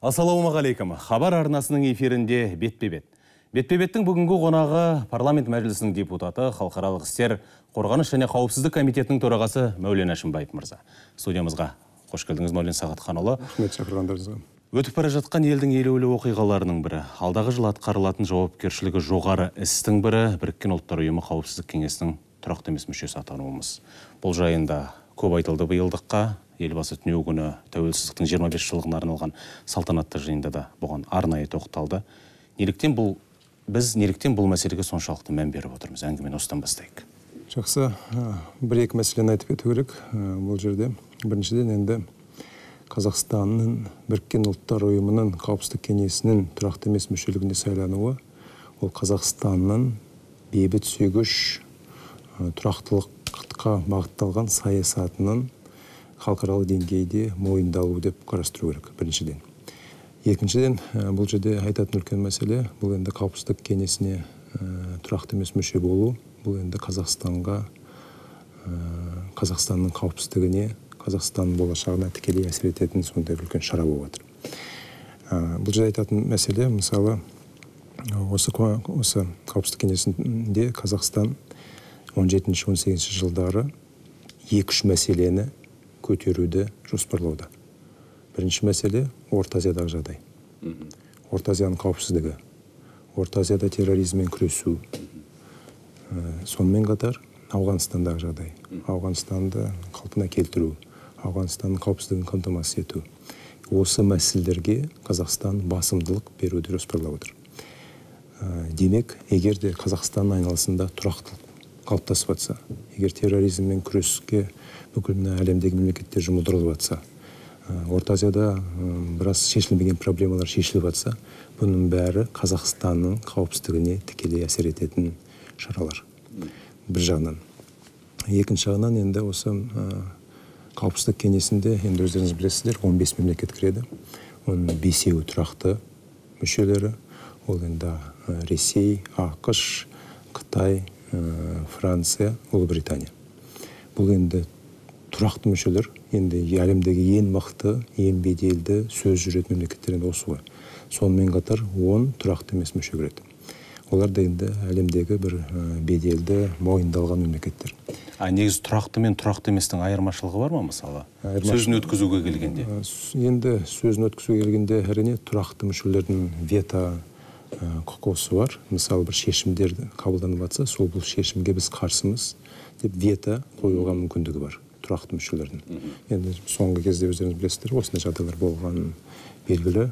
Ассалаумағалейкум. Хабар арнасының эфирінде бетпе-бет. Бетпе-беттің бүгінгі қонағы парламент мәжілісінің депутаты, халықаралық істер, қорғаныс және қауіпсіздік комитетінің төрағасы Мәулен Әшімбаев мырза. Студиямызға қош келдіңіз, Мәулен Сағатханұлы. Рахмет шақырғандарыңызға. Өтіп бара жатқан елдің елеулі оқиғаларының бірі, алдағы жыл атқарылатын жауапкершілігі жоғары істің бірі, Біріккен ұлттар ұйымы қауіпсіздік кеңесінің тұрақты емес мүшесі атануымыз. Бұл жайында көп айтылды биылдыққа. Елбасы түнеу күні тәуелсіздіктің 25 жылдығына арналған салтанатты жиында да бұған арнайы тоқталды. Неліктен бұл мәселеге соншалықты мән беріп отырмыз? Әңгімені осыдан бастайық. Жақсы, бір-екі мәселені айтып кету керек. Бұл жерде біріншіден енді Қазақстанның Біріккен ұлттар ұйымының қауіпсіздік кеңесінің тұрақты емес мүшелігіне сайлануы, ол Қазақстанның бейбіт сүйгіш тұрақтылыққа бағытталған саясатының халықаралық деңгейде мойындалу деп қарастыру керек, біріншіден. Екіншіден, бұл жерде айтатын үлкен мәселе, бұл енді қауіпсіздік кеңесіне тұрақты емес мүше болу, бұл енді Қазақстанның қауіпсіздігіне, Қазақстанның болашағына тікелей әсер ететін сондай үлкен шара болып отыр. Бұл жерде айтатын мәселе, мысалы, осы қауіпсіздік кеңесінде Қазақстан 17-18 жылдары 2-3 мәселені көтеруді жоспарлауда. Бірінші мәселе Орта Азиядағы жағдай. Орта Азияның қауіпсіздігі, Орта Азияда терроризммен күресу. Сонымен қатар Ауғанстандағы жағдай. Ауғанстанды қалпына келтіру, Ауғанстанның қауіпсіздігін қамтамасыз ету. Осы мәселелерге Қазақстан басымдылық беруді жоспарлап отыр. Демек, егер де Қазақстанның айналасында тұрақтылық қалыптасып жатса, егер терроризммен күреске бүкіл әлемдегі мемлекеттер жұмылдырылып жатса, Орта Азияда біраз шешілмеген проблемалар шешіліп жатса, бұның бәрі Қазақстанның қауіпсіздігіне тікелей әсер ететін шаралар. Бір жағынан. Екінші жағынан енді осы қауіпсіздік кеңесінде, енді өздеріңіз білесіздер, 15 мемлекет кіреді. Оның 5-еуі тұрақты мүшелері, ол енді Ресей, ақш, Қытай, Франция, Ұлыбритания. Бұл енді тұрақты мүшелер, енді әлемдегі ең мықты, ең беделді сөз жүретін мемлекеттерінде осы ғой. Сонымен қатар 10 тұрақты емес мүше кіреді. Олар да енді әлемдегі бір беделді, мойындалған мемлекеттер. Негізі тұрақты мен тұрақты еместің айырмашылығы бар ма, мысалы? Сөзін өткізуге келгенде? Енді сөзін өткізуге келгенде әрине тұрақты мүшелердің вето құқысы бар. Мысалы, бір шешімдер қабылданып жатса, сол бұл шешімге біз қарсымыз деп вето қоюға мүмкіндігі бар тұрақты мүшелердің. Енді соңғы кезде өздеріңіз білесіздер, осындай жағдайлар болған белгілі.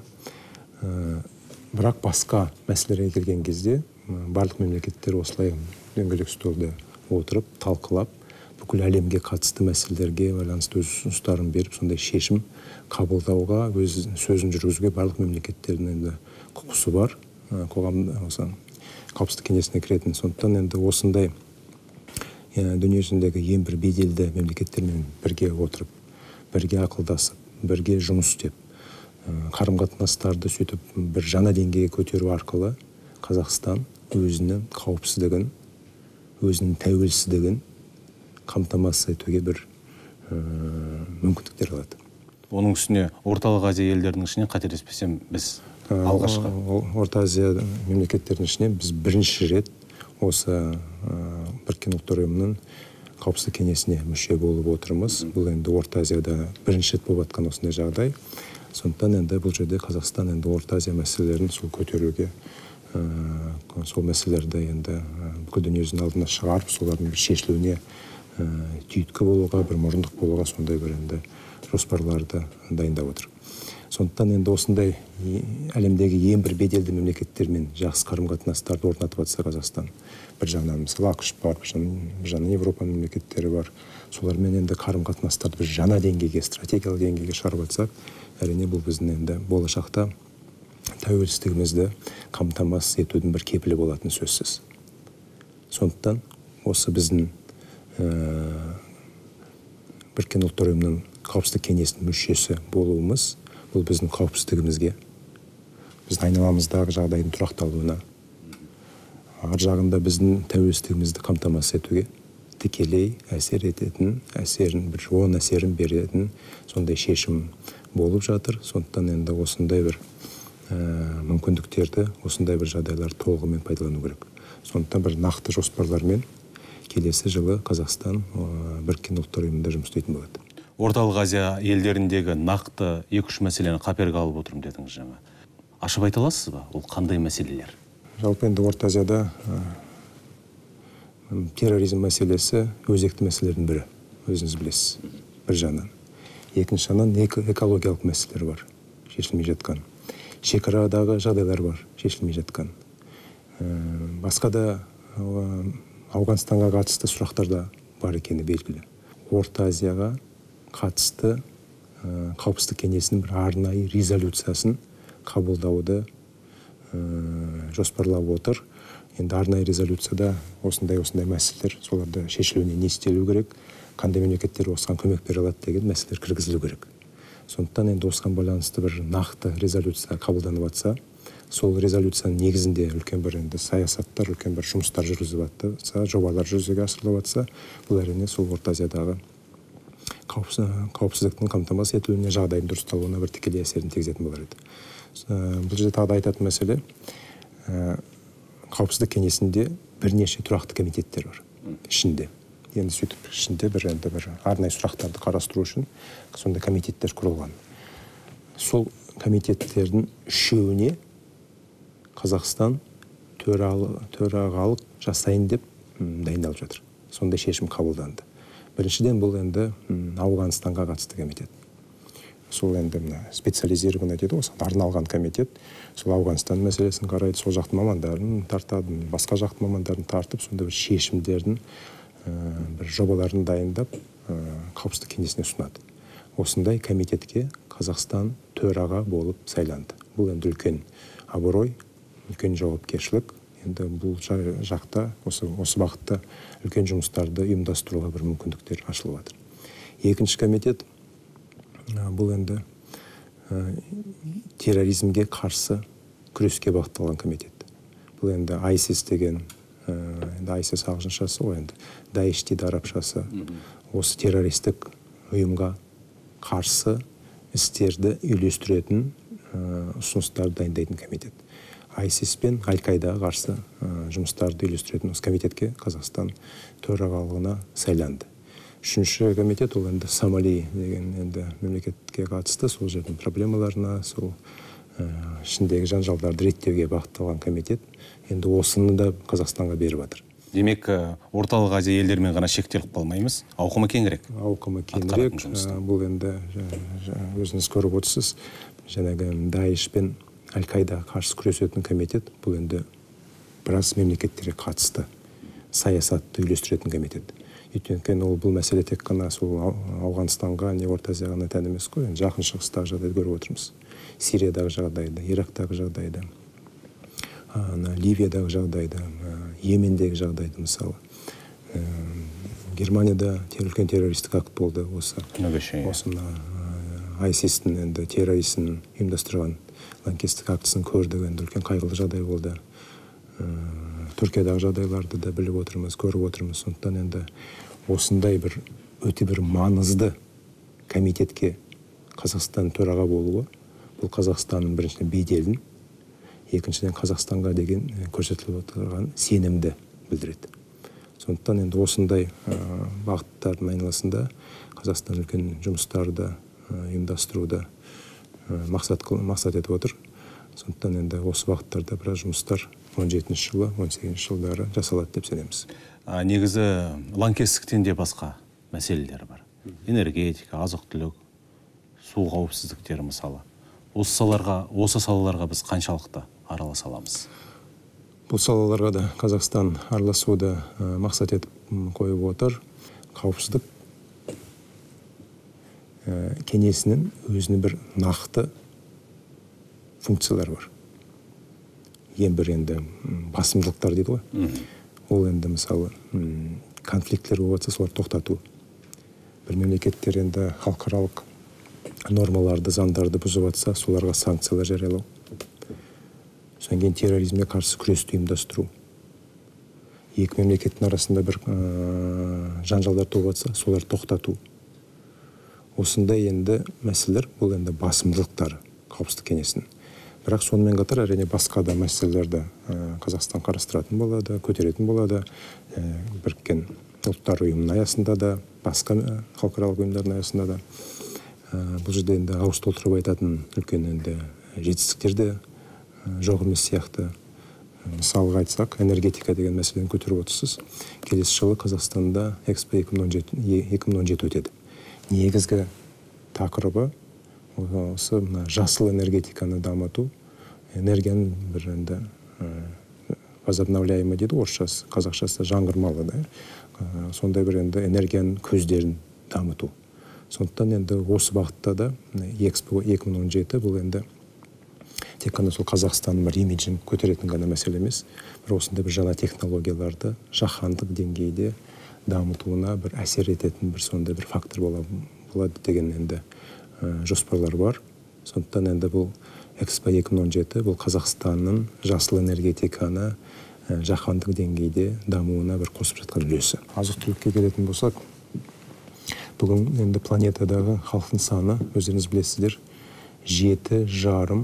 Бірақ басқа мәселелерге келген кезде барлық мемлекеттер осылай дөңгелек столда отырып, талқылап, бүкіл әлемге қатысты мәселелерге байланысты өз ұсыныстарын беріп, сондай шешім қабылдауға, өз сөзін жүргізуге барлық мемлекеттердің енді құқысы бар. Қоғамда осы қауіпсіздік кеңесіне кіретін. Сондықтан енді осындай дүниежүзіндегі ең бір беделді мемлекеттермен бірге отырып, бірге ақылдасып, бірге жұмыс істеп, қарым-қатынастарды сөйтіп бір жаңа деңгейге көтеру арқылы Қазақстан өзінің қауіпсіздігін, өзінің тәуелсіздігін қамтамасыз етуге бір мүмкіндіктер алады. Оның үстіне орталық Азия елдерінің ішінен қателеспесем біз алғашқы. Орта Азия мемлекеттерінің ішінен біз бірінші рет осы Біріккен ұлттар ұйымының қауіпсіздік кеңесіне мүше болып отырмыз. Бұл енді Орта Азияда бірінші рет болып жатқан осындай жағдай. Сондықтан енді бұл жерде Қазақстан енді Орта Азия мәселелерін сол көтеруге, сол мәселелерді енді бүкіл дүниежүзінің алдына шығарып, солардың бір шешілуіне түйіткі болуға, бір мұрындық болуға сондай бір енді жоспарларды дайындап отыр. Сондықтан енді осындай әлемдегі ең бір беделді мемлекеттермен жақсы қарым-қатынастарды орнатып жатса Қазақстан, бір жағынан мысалы ақш бар, бір жағынан Европа мемлекеттері бар, солармен енді қарым-қатынастарды бір жаңа деңгейге, стратегиялық деңгейге шығарып жатсақ, әрине бұл біздің енді болашақта тәуелсіздігімізді қамтамасыз етудің бір кепілі болатын сөзсіз. Сондықтан осы біздің Біріккен ұлттар ұйымының қауіпсіздік кеңесінің мүшесі болуымыз, бұл біздің қауіпсіздігімізге, біздің айналамыздағы жағдайдың тұрақталуына, ар жағында біздің тәуелсіздігімізді қамтамасыз етуге тікелей әсер ететін, оң әсерін беретін сондай шешім болып жатыр. Сондықтан енді осындай бір мүмкіндіктерді, осындай бір жағдайлар толығымен пайдалану керек. Сондықтан бір нақты жоспарлармен келесі жылы Қазақстан біріккен ұлттар ұйымында жұмыс істейтін болады. Орталық Азия елдеріндегі нақты 2-3 мәселені қаперге алып отырмын дедіңіз жаңа. Ашып айта аласыз ба? Ол қандай мәселелер? Жалпы енді Орта Азияда терроризм мәселесі өзекті мәселелердің бірі. Өзіңіз білесіз. Бір жағынан. Екінші жағынан экологиялық мәселелер бар, шешілмей жатқан. Шекарадағы жағдайлар бар, шешілмей жатқан. Басқа да Ауғанстанға қатысты сұрақтар да бар екені белгілі. Орта Азияға қатысты қауіпсіздік кеңесінің бір арнайы резолюциясын қабылдауды жоспарлап отыр. Енді арнайы резолюцияда осындай мәселелер, соларды шешілуіне не істелу керек, қандай мемлекеттер осыған көмек бере алады деген мәселелер кіргізілу керек. Сондықтан енді осыған байланысты бір нақты резолюция қабылданып жатса, сол резолюцияның негізінде үлкен бір енді саясаттар, үлкен бір жұмыстар жүргізіліп жатса, жобалар жүзеге асырылып жатса, бұл әрине сол Орта Азиядағы қауіпсіздіктің қамтамасыз етілуіне, жағдайдың дұрысталуына бір тікелей әсерін тигізетін болар еді. Бұл жерде тағы да айтатын мәселе, қауіпсіздік кеңесінде бірнеше тұрақты комитеттер бар ішінде. Енді сөйтіп ішінде бір арнайы сұрақтарды қарастыру үшін сондай комитеттер құрылған. Сол комитеттердің үшеуіне Қазақстан төрағалық жасайын деп дайындалып жатыр. Сондай шешім қабылданды. Біріншіден бұл енді Ауғанстанға қатысты комитет. Сол енді специализированный дейді, осы арналған комитет. Сол Ауғанстан мәселесін қарайды, сол жақтың мамандарын тартады, басқа жақтың мамандарын тартып, сонда бір шешімдердің бір жобаларын дайындап қауіпсіздік кеңесіне ұсынады. Осындай комитетке Қазақстан төраға болып сайланды. Бұл енді үлкен абырой, үлкен жауапкершілік. Енді бұл жақта, осы бағытта үлкен жұмыстарды ұйымдастыруға бір мүмкіндіктер ашылып жатыр. Екінші комитет, бұл енді терроризмге қарсы күреске бағытталған комитет. Бұл енді ISIS деген, ISIS ағылшыншасы ғой енді, Даиш дейді арабшасы. Осы террористік ұйымға қарсы істерді үйлестіретін ұсыныстарды дайындайтын комитет. ISIS пен Аль-Қайдаға қарсы жұмыстарды үйлестіретін осы комитетке Қазақстан төрағалығына сайланды. Үшінші комитет, ол енді Сомали деген енді мемлекетке қатысты, сол жердің проблемаларына, сол ішіндегі жанжалдарды реттеуге бағытталған комитет. Енді осыны да Қазақстанға беріп жатыр. Демек, Орталық Азия елдерімен ғана шектеліп қалмаймыз, ауқымы кеңірек. Ауқымы кеңірек. Бұл енді өзіңіз көріп отырсыз, жаңағы Даиш пен Аль-Қайдаға қарсы күресетін комитет, бұл енді біраз мемлекеттерге қатысты саясатты үйлестіретін комитет. Өйткені бұл мәселе тек қана сол Ауғанстанға, не Орта Азияға тән емес қой. Жақын шығыстағы жағдайды көріп отырмыз. Сириядағы жағдайды, Ирактағы жағдайды, Ливиядағы жағдайды, Йемендегі жағдайды мысалы. Германияда үлкен террористік акт болды осы. ISIS-тің енді терроризмін ұйымдастырған лаңкестік актісін көрдік, енді үлкен қайғылы жағдай болды. Түркиядағы жағдайларды да біліп отырмыз, көріп отырмыз. Сондықтан енді осындай өте бір маңызды комитетке Қазақстан төраға болуы, бұл Қазақстанның біріншіден беделін, екіншіден Қазақстанға деген көрсетіліп отырған сенімді білдіреді. Сондықтан енді осындай бағыттардың айналасында Қазақстан үлкен жұмыстарды ұйымдастыруды мақсат етіп отыр. Сондықтан енді осы бағыттарда біраз жұмыстар 17-ші жылы, 18-ші жылдары жасалады деп сенеміз. Негізі лаңкестіктен де басқа мәселелер бар. Энергетика, азық-түлік, су қауіпсіздіктері мысалы. Осы салаларға біз қаншалықты араласа аламыз? Бұл салаларға да Қазақстан араласуды мақсат етіп қойып отыр. Қауіпсіздік кеңесінің өзінің бір нақты функциялары бар. Ең бір енді басымдылықтар дейді ғой. Ол енді мысалы конфликттер болып жатса, соларды тоқтату. Бір мемлекеттер енді халықаралық нормаларды, заңдарды бұзып жатса, соларға санкциялар жариялау. Содан кейін терроризмге қарсы күресті ұйымдастыру. Екі мемлекеттің арасында бір жанжалдар туып жатса, соларды тоқтату. осындай енді мәселелер бұл енді басымдылықтары қауіпсіздік кеңесінің. Бірақ сонымен қатар әрине басқа да мәселелерді Қазақстан қарастыратын болады, көтеретін болады. Біріккен ұлттар ұйымының аясында да, басқа халықаралық ұйымдардың аясында да. Бұл жерде енді ауыз толтырып айтатын үлкен енді жетістіктер де жоқ емес сияқты. Мысалға айтсақ, энергетика деген мәселені көтеріп отырсыз. Келесі жылы Қазақстанда Экспо 2017 өтеді. Негізгі тақырыбы осы жасыл энергетиканы дамыту, энергияның бір енді возобновляемый дейді орысшасы, қазақшасы жаңғырмалы да. Сондай бір енді энергияның көздерін дамыту. Сондықтан енді осы бағытта да Экспо 2017 бұл енді тек қана сол Қазақстанның бір имиджін көтеретін ғана мәселе емес, бір осындай бір жаңа технологияларды жаһандық деңгейде дамытуына бір әсер ететін бір сондай бір фактор болады деген енді жоспарлар бар. Сондықтан енді бұл Экспо 2017 бұл Қазақстанның жасыл энергетиканы жаһандық деңгейде дамуына бір қосып жатқан үлесі. Азық-түлікке келетін болсақ, бүгін енді планетадағы халықтың саны, өздеріңіз білесіздер, 7,5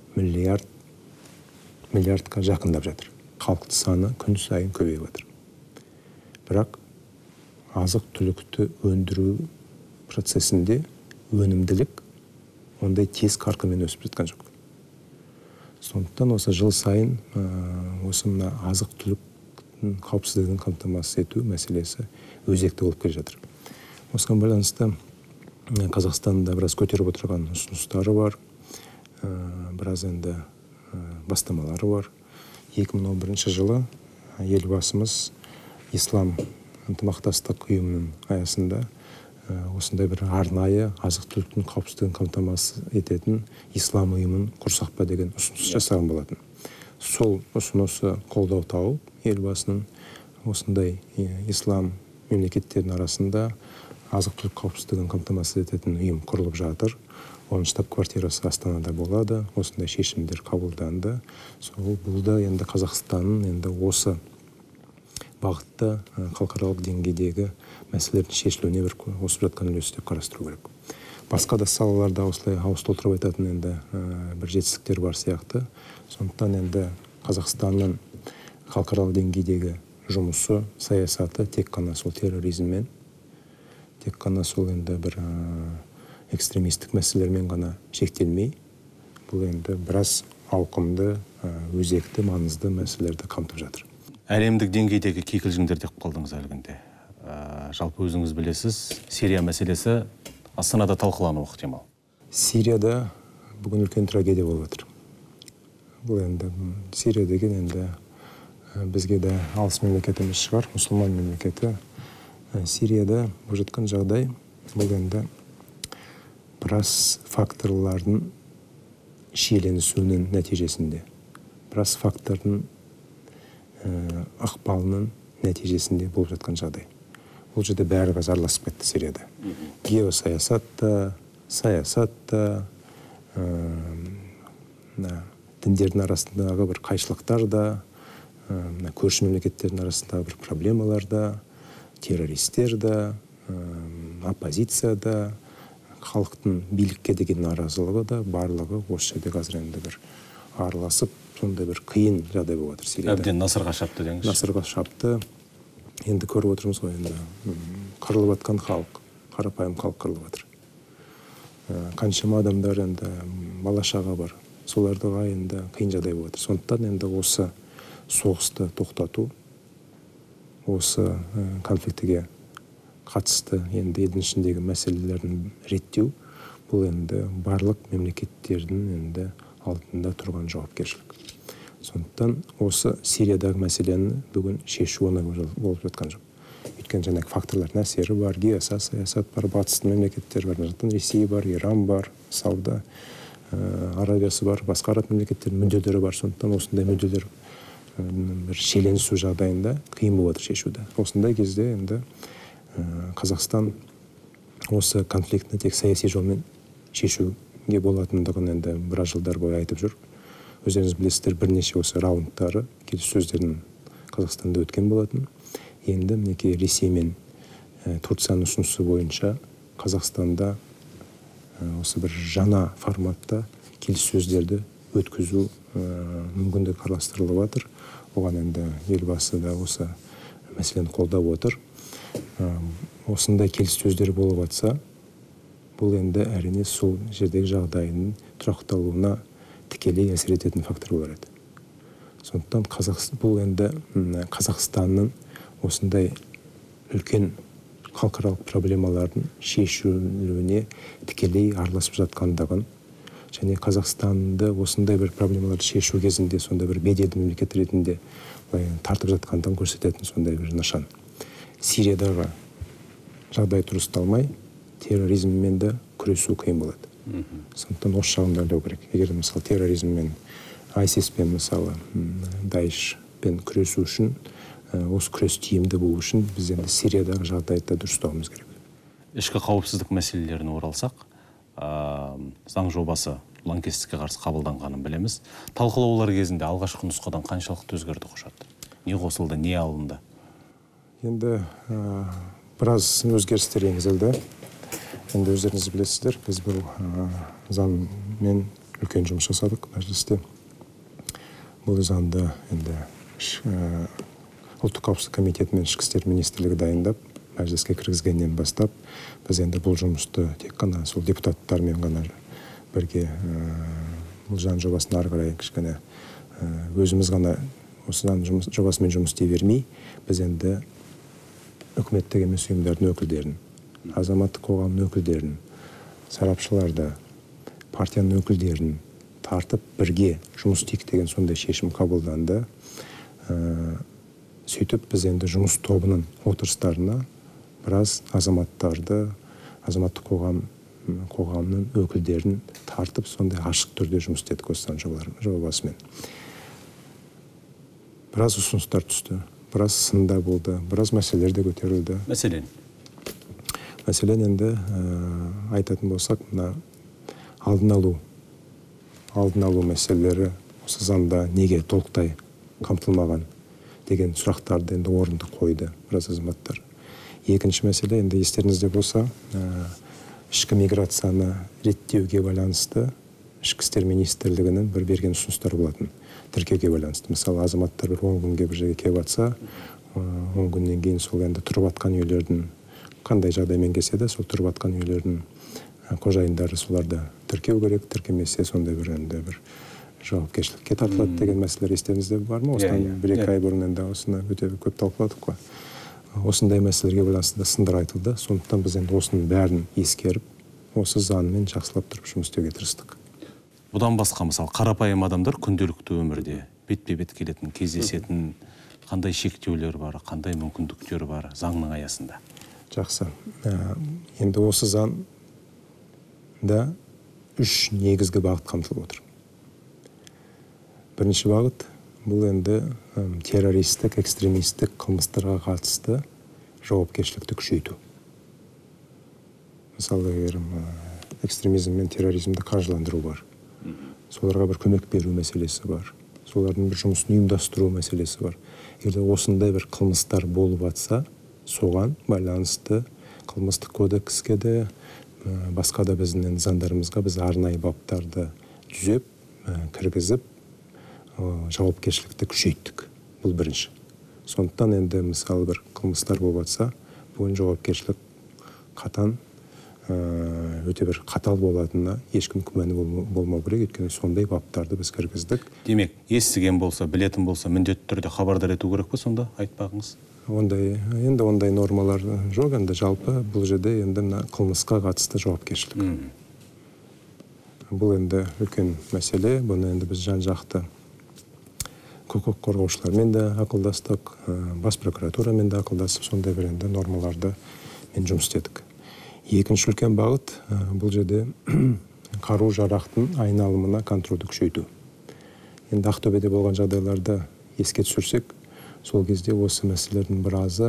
миллиардқа жақындап жатыр. Халықтың саны күн сайын көбейіп жатыр. Бірақ азық-түлікті өндіру процесінде өнімділік ондай тез қарқынмен өсіп жатқан жоқ. Сондықтан осы жыл сайын осы мына азық-түлік қауіпсіздігін қамтамасыз ету мәселесі өзекті болып келе жатыр. Осыған байланысты Қазақстанда біраз көтеріп отырған ұсыныстары бар, біраз енді бастамалары бар. 2011 жылы елбасымыз Ислам ынтымақтастық ұйымының аясында осындай бір арнайы азық-түліктің қауіпсіздігін қамтамасыз ететін ислам ұйымын құрсақ па деген ұсыныс жасаған болатын. Сол ұсынысы қолдау тауып, елбасының осындай ислам мемлекеттерінің арасында азық-түлік қауіпсіздігін қамтамасыз ететін ұйым құрылып жатыр. Оның штаб-квартирасы Астанада болады. Осындай шешімдер қабылданды. Бұл да енді Қазақстанның енді осы бағытта халықаралық деңгейдегі мәселелердің шешілуіне бір қосып жатқан үлесі деп қарастыру керек. Басқа да салаларда осылай ауыз толтырып айтатын енді бір жетістіктер бар сияқты. Сондықтан енді Қазақстанның халықаралық деңгейдегі жұмысы, саясаты тек қана сол терроризммен, тек қана сол енді бір экстремистік мәселелермен ғана шектелмей, бұл енді біраз ауқымды, өзекті, маңызды мәселелерді қамтып жатыр. Әлемдік деңгейдегі кикілжіңдер деп қалдыңыз әлгінде. Жалпы өзіңіз білесіз, Сирия мәселесі Астанада талқылануы ықтимал. Сирияда бүгін үлкен трагедия болып жатыр. Бұл енді Сирия деген енді бізге де алыс мемлекет емес шығар, мұсылман мемлекеті. Сирияда болып жатқан жағдай бұл енді біраз факторлардың шиеленісуінің нәтижесінде, біраз фактордың ықпалының нәтижесінде болып жатқан жағдай. Бұл жерде бәрі араласып кетті Сирияда. Геосаясат та, саясат та, діндердің арасындағы бір қайшылықтар да, көрші мемлекеттердің арасындағы бір проблемалар да, террористер да, оппозиция да, халықтың билікке деген наразылығы да, барлығы осы жерде қазір енді бір араласып, сондай бір қиын жағдай болып жатыр Сирияда. Әбден насырға шапты деңіз. Насырға шапты. Енді көріп отырмыз ғой, енді қырылып жатқан халық, қарапайым халық қырылып жатыр. Қаншама адамдар енді бала-шаға бар. Соларға енді қиын жағдай болып жатыр. Сондықтан енді осы соғысты тоқтату, осы конфликтіге қатысты енді елдің ішіндегі мәселелерін реттеу, бұл енді барлық мемлекеттердің енді алдында тұрған жауапкершілік. Сондықтан осы Сириядағы мәселені бүгін шешу оңай болып жатқан жоқ. Өйткені жаңағы факторлардың әсері бар, геосаясат бар, батыстың мемлекеттері бар, Ресей бар, Иран бар, Сауд Арабиясы бар, басқа араб мемлекеттердің мүдделері бар. Сондықтан осындай мүдделер бір шиеленісу жағдайында қиын болып жатыр шешуді. Осындай кезде енді Қазақстан осы конфликтіні тек саяси жолмен шешуге болатындығын енді біраз жылдар бойы айтып жүр. Өздеріңіз білесіздер, бірнеше осы раундтары келіссөздердің Қазақстанда өткен болатын. Енді мінекей Ресей мен Турцияның ұсынысы бойынша Қазақстанда осы бір жаңа форматта келіссөздерді өткізу мүмкіндігі қарастырылып жатыр. Оған енді елбасы да осы мәселені қолдап отыр. Осындай келіссөздер болып жатса, бұл енді әрине сол жердегі жағдайының тұрақталуына тікелей әсер ететін фактор болар еді. Сондықтан бұл енді Қазақстанның осындай үлкен халықаралық проблемалардың шешілуіне тікелей араласып жатқандығын және Қазақстанды осындай бір проблемаларды шешу кезінде сондай бір беделді мемлекет ретінде тартып жатқандығын көрсететін сондай бір нышан. Сириядағы жағдай дұрысталмай, терроризммен де күресу қиын болады. Сондықтан осы жағын да ойлау керек. Егер мысалы терроризммен, ISIS-пен мысалы Даишпен күресу үшін, осы күрес тиімді болу үшін біз енді Сириядағы жағдайды дұрыстауымыз керек. Ішкі қауіпсіздік мәселелеріне оралсақ, заң жобасы лаңкестікке қарсы қабылданғанын білеміз. Талқылаулар кезінде алғашқы нұсқадан қаншалықты өзгерді құжат? Не қосылды, не алынды? Енді біраз өзгерістер енгізілді. Енді өздеріңіз білесіздер, біз бұл заңмен үлкен жұмыс жасадық мәжілісте. Бұл заңды енді ұлттық қауіпсіздік комитеті мен ішкі істер министрлігі дайындап, мәжіліске кіргізгеннен бастап, біз енді бұл жұмысты тек қана сол депутаттармен ғана бірге бұл заң жобасын ары қарай кішкене өзіміз ғана осы заң жобасымен жұмыс істей бермей, біз енді үкіметтік емес ұйымдардың өкілдерін, азаматтық қоғамның өкілдерін, сарапшыларды, партияның өкілдерін тартып бірге жұмыс істейік деген сондай шешім қабылданды. Сөйтіп біз енді жұмыс тобының отырыстарына біраз азаматтарды, азаматтық қоғамның өкілдерін тартып сондай ашық түрде жұмыс істедік осы заң жобасымен. Біраз ұсыныстар түсті, біраз сында болды, біраз мәселелер де көтерілді. Мәселен енді айтатын болсақ, мына алдын алу мәселелері осы заңда неге толықтай қамтылмаған деген сұрақтарды енді орынды қойды біраз азаматтар. Екінші мәселе, енді естеріңізде болса, ішкі миграцияны реттеуге байланысты ішкі істер министрлігінің бір берген ұсыныстар болатын. Тіркеуге байланысты. Мысалы, азаматтар бір 10 күнге бір жерге келіп жатса, 10 күннен кейін сол енді тұрып жатқан үйлердің қандай жағдаймен келсе де, сол тұрып жатқан үйлердің қожайындары соларды тіркеу керек, тіркемесе сондай бір жауапкершілікке тартылады деген мәселелер естеріңізде бар ма? Осыдан 1-2 ай бұрын енді осыны өте көп талқыладық қой. Осындай мәселелерге байланысты сындар айтылды. Сондықтан біз енді осының бәрін ескеріп, осы заңмен жақсылап тұрып жұмыс істеуге тырыстық. Бұдан басқа, мысалы, қарапайым адамдар күнделікті өмірде бетпе-бет келетін, кездесетін қандай шектеулер бар, қандай мүмкіндіктер бар заңның аясында? Жақсы. Енді осы заңда 3 негізгі бағыт қамтылып отыр. Бірінші бағыт бұл енді террористік, экстремистік қылмыстарға қатысты жауапкершілікті күшейту. Мысалы, экстремизм мен терроризмді қаржыландыру бар. Соларға бір көмек беру мәселесі бар. Солардың бір жұмысын ұйымдастыру мәселесі бар. Егер осындай бір қылмыстар болып жатса, соған байланысты қылмыстық кодекске де, басқа да біздің заңдарымызға біз арнайы баптарды түзеп, кіргізіп, жауапкершілікті күшейттік. Бұл бірінші. Сондықтан енді мысалы бір қылмыстар болып жатса, бұл жауапкершілік қатаң, өте бір қатал болатынына ешкім күмәні болмау керек, өйткені сондай баптарды біз кіргіздік. Демек, естіген болса, білетін болса, міндетті түрде хабардар ету керек пе сонда, айтпағыңыз? Ондай нормалар жоқ, енді жалпы бұл жерде енді қылмысқа қатысты жауапкершілік. Бұл енді үлкен мәселе, бұны енді біз жан-жақты құқық қорғаушылармен де ақылдастық, бас прокуратурамен де ақылдасып, сондай бір енді нормаларды мен жұмыс істедік. Екінші үлкен бағыт бұл жерде қару жарақтың айналымына контрольді күшейту. Енді Ақтөбеде болған жағдайларды еске түсірсек, сол кезде осы мәселелердің біразы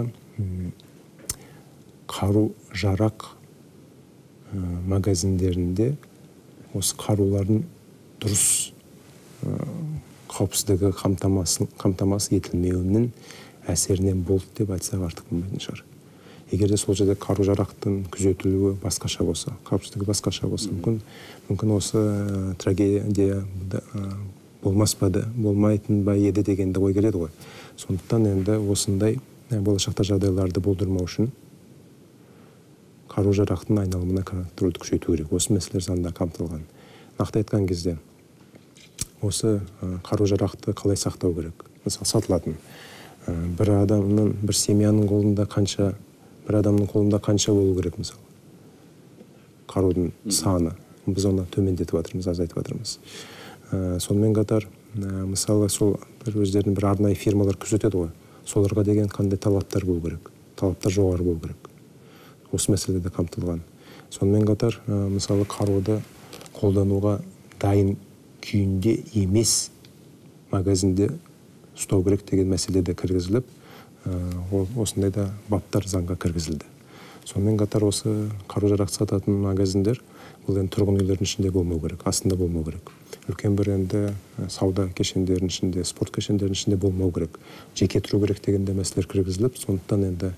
қару жарақ магазиндерінде осы қарулардың дұрыс қауіпсіздігі қамтамасыз етілмеуінің әсерінен болды деп айтсақ артық болмайтын шығар. егер де сол жерде қару жарақтың күзетілуі басқаша болса, қауіпсіздігі басқаша болса, мүмкін осы трагедия болмас па еді, болмайтын ба еді дегенді ой келеді ғой. Сондықтан енді осындай болашақта жағдайларды болдырмау үшін қару жарақтың айналымына контрольді күшейту керек. Осы мәселелер заңда қамтылған. Нақты айтқан кезде осы қару жарақты қалай сақтау керек? Мысалы, сатылатын бір адамның, бір семьяның қолында қанша, бір адамның қолында қанша болу керек мысалы? Қарудың саны. Біз оны төмендетіп жатырмыз, азайтып жатырмыз. Сонымен қатар, мысалы, сол өздерінің бір арнайы фирмалар күзетеді ғой. Соларға деген қандай талаптар болу керек? Талаптар жоғары болу керек. Осы мәселеде қамтылған. Сонымен қатар, мысалы, қаруды қолдануға дайын күйінде емес магазинде ұстау керек деген мәселе де кіргізіліп, осындай да баптар заңға кіргізілді. Сонымен қатар осы қару-жарақ сататын магазиндер бұл енді тұрғын үйлердің ішінде болмау керек, астында болмау керек. Үлкен бір енді сауда кешендерінің ішінде, спорт кешендерінің ішінде болмау керек. Жеке тұру керек деген де мәселелер кіргізіліп, сондықтан енді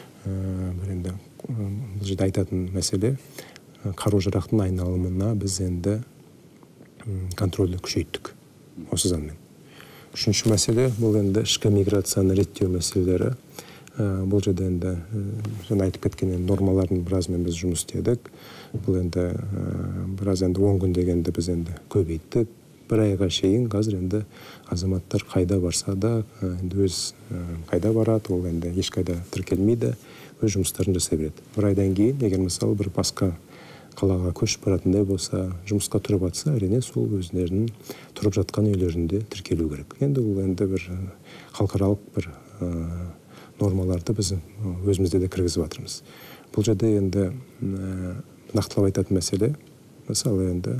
бұл жерде айтатын мәселе қару-жарақтың айналымына біз енді контрольді күшейттік осы заңмен. Үшінші мәселе бұл енді ішкі миграцияны реттеу мәселелері. Бұл жерде енді жаңа айтып кеткен нормалардың біразымен біз жұмыс істедік. Бұл енді біраз енді 10 күн дегенді біз енді көбейттік. Бір айға шейін қазір енді азаматтар қайда барса да енді өз қайда барады, ол енді ешқайда тіркелмейді, өз жұмыстарын жасай береді. Бір айдан кейін, егер мысалы бір басқа қалаға көшіп баратындай болса, жұмысқа тұрып жатса, әрине сол өздерінің тұрып жатқан үйлерінде тіркелу керек. Енді ол енді бір халықаралық бір нормаларды біз өзімізде де кіргізіп жатырмыз. Бұл жерде енді нақтылап айтатын мәселе, мысалы енді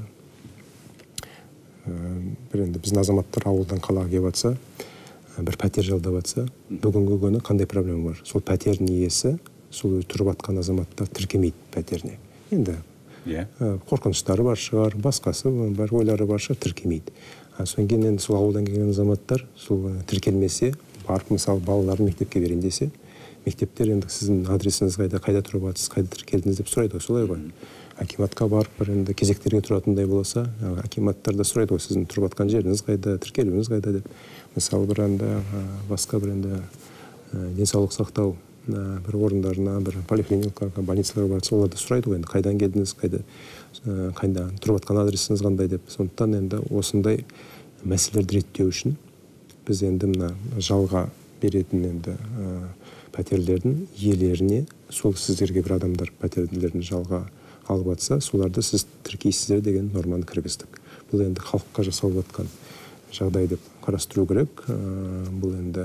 біздің азаматтар ауылдан қалаға келіп жатса, бір пәтер жалдап жатса, бүгінгі күні қандай проблема бар? Сол пәтердің иесі, сол тұрып жатқан азаматтар тіркемейді пәтеріне. Енді қорқыныштары бар шығар, басқасы бар, ойлары бар шығар, тіркемейді. Содан кейін енді сол ауылдан келген азаматтар сол тіркелмесе, барып мысалы балаларын мектепке берейін десе, мектептер енді сіздің адресіңіз қайда тұрып жатсыз, қайда тіркелдіңіз деп сұрайды ғой, солай ғой. Акиматқа барып бір енді кезектерге тұратындай болса, акиматтар да сұрайды ғой, сіздің тұрып жатқан жеріңіз қайда, тіркелуіңіз қайда деп. Мысалы бір енді басқа бір енді денсаулық сақтау бір орындарына, бір поликлиникаға, больницаларға барса, олар да сұрайды ғой, енді қайдан келдіңіз, қайда тұрып жатқан адресіңіз қандай деп. Сондықтан енді осындай мәселелерді реттеу үшін біз енді мына жалға беретін енді пәтерлердің иелеріне, сол сіздерге бір адамдар пәтерлерін жалға алып жатса, соларды сіз тіркейсіздер деген норманы кіргіздік. Бұл енді халыққа жасалып жатқан жағдай деп қарастыру керек. Бұл енді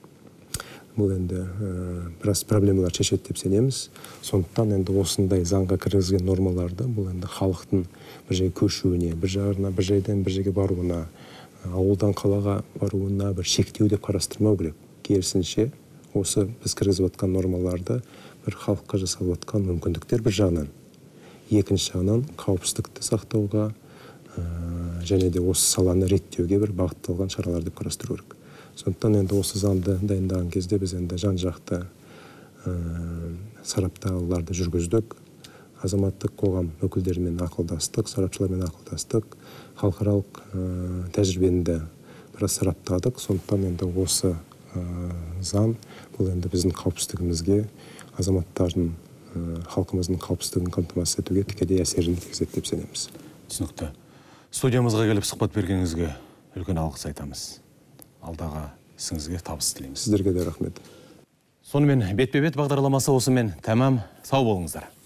біраз проблемалар шешеді деп сенеміз. Сондықтан енді осындай заңға кіргізген нормаларды бұл енді халықтың бір жерге көшуіне, бір жайдан бір жерге баруына, ауылдан қалаға баруына бір шектеу деп қарастырмау керек. Керісінше осы біз кіргізіп жатқан нормаларды бір халыққа жасалып жатқан мүмкіндіктер бір жағынан, екінші жағынан қауіпсіздікті сақтауға және де осы саланы реттеуге бір бағытталған шаралар деп қарастыру керек. Сондықтан енді осы заңды дайындаған кезде біз енді жан-жақты сараптауларды жүргіздік, азаматтық қоғам өкілдерімен ақылдастық, сарапшылармен ақылдастық, халықаралық тәжірибені де біраз сараптадық. Сондықтан енді осы заң бұл енді біздің қауіпсіздігімізге, азаматтардың, халқымыздың қауіпсіздігін қамтамасыз етуге тікелей әсерін тигізеді деп сенеміз. Түсінікті. Студиямызға келіп сұхбат бергеніңізге үлкен алғыс айтамыз. Алдағы ісіңізге табыс тілейміз. Сіздерге де рахмет. Сонымен бетпе-бет бағдарламасы осымен тәмам. Сау болыңыздар.